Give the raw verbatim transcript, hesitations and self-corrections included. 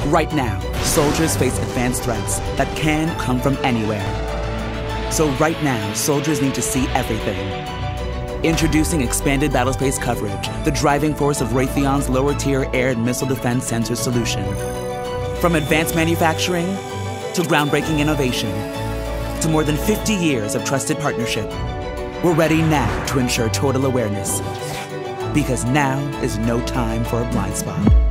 Right now, soldiers face advanced threats that can come from anywhere. So right now, soldiers need to see everything. Introducing expanded battlespace coverage, the driving force of Raytheon's lower-tier air and missile defense sensor solution. From advanced manufacturing to groundbreaking innovation to more than fifty years of trusted partnership, we're ready now to ensure total awareness. Because now is no time for a blind spot.